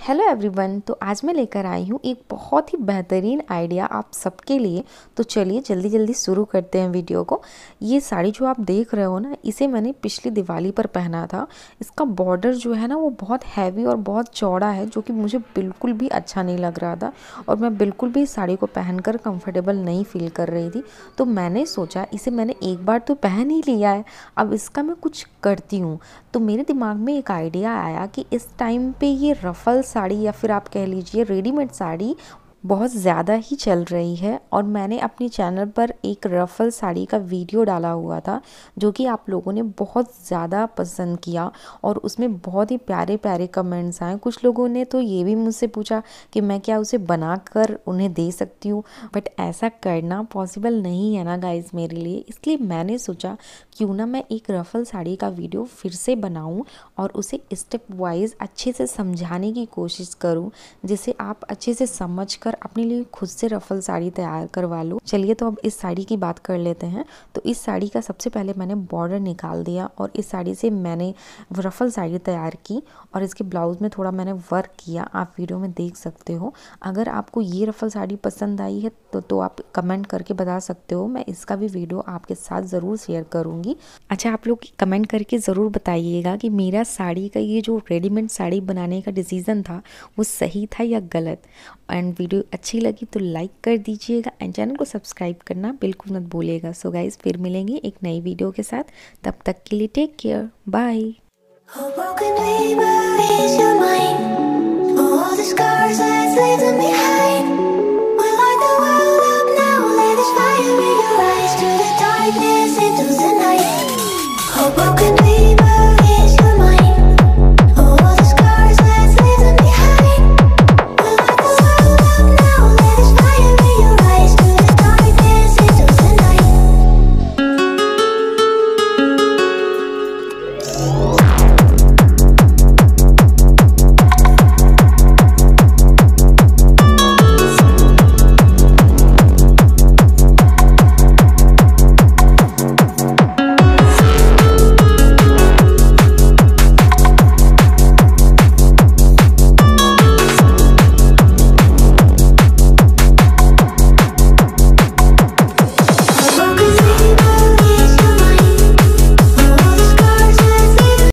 Hello everyone. तो आज मैं लेकर आई हूँ एक बहुत ही बेहतरीन आइडिया आप सबके लिए। तो चलिए जल्दी जल्दी शुरू करते हैं वीडियो को। ये साड़ी जो आप देख रहे हो ना, इसे मैंने पिछली दिवाली पर पहना था। इसका बॉर्डर जो है ना वो बहुत हैवी और बहुत चौड़ा है, जो कि मुझे बिल्कुल भी अच्छा नहीं लग रहा था और मैं बिल्कुल भी इस साड़ी को पहनकर कंफर्टेबल नहीं फील कर रही थी। तो मैंने सोचा इसे मैंने एक बार तो पहन ही लिया है, अब इसका मैं कुछ करती हूँ। तो मेरे दिमाग में एक आइडिया आया कि इस टाइम पे ये रफ़ल साड़ी या फिर आप कह लीजिए रेडीमेड साड़ी बहुत ज़्यादा ही चल रही है और मैंने अपने चैनल पर एक रफ़ल साड़ी का वीडियो डाला हुआ था, जो कि आप लोगों ने बहुत ज़्यादा पसंद किया और उसमें बहुत ही प्यारे प्यारे कमेंट्स आए। कुछ लोगों ने तो ये भी मुझसे पूछा कि मैं क्या उसे बनाकर उन्हें दे सकती हूँ, बट ऐसा करना पॉसिबल नहीं है ना गाइस मेरे लिए। इसलिए मैंने सोचा क्यों ना मैं एक रफ़ल साड़ी का वीडियो फिर से बनाऊँ और उसे स्टेप वाइज अच्छे से समझाने की कोशिश करूँ, जिसे आप अच्छे से समझ कर अपने लिए खुद से रफ़ल साड़ी तैयार करवा लो। चलिए तो अब इस साड़ी की बात कर लेते हैं। तो इस साड़ी का सबसे पहले मैंने बॉर्डर निकाल दिया और इस साड़ी से मैंने रफ़ल साड़ी तैयार की और इसके ब्लाउज में थोड़ा मैंने वर्क किया, आप वीडियो में देख सकते हो। अगर आपको ये रफ़ल साड़ी पसंद आई है तो आप कमेंट करके बता सकते हो, मैं इसका भी वीडियो आपके साथ ज़रूर शेयर करूँगी। अच्छा, आप लोग कमेंट करके ज़रूर बताइएगा कि मेरा साड़ी का ये जो रेडीमेड साड़ी बनाने का डिसीज़न था वो सही था या गलत। एंड वीडियो अच्छी लगी तो लाइक कर दीजिएगा एंड चैनल को सब्सक्राइब करना बिल्कुल मत भूलिएगा। सो गाइस, फिर मिलेंगे एक नई वीडियो के साथ, तब तक के लिए टेक केयर, बाय।